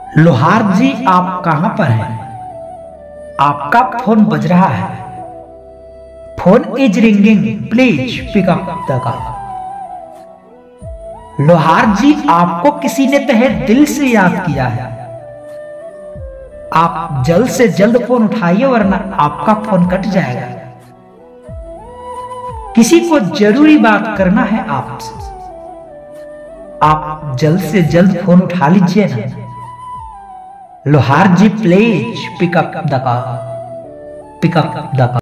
लोहार जी, आप कहां पर हैं? आपका फोन बज रहा है। Phone is ringing, please pick up the call. Lohar ji, आपको किसी ने तहे दिल से याद किया है। आप जल्द से जल्द फोन उठाइए वरना आपका फोन कट जाएगा। किसी को जरूरी बात करना है आपसे। आप जल्द से जल्द फोन उठा लीजिए ना। Lohar ji, please pick up the call, pick up the call.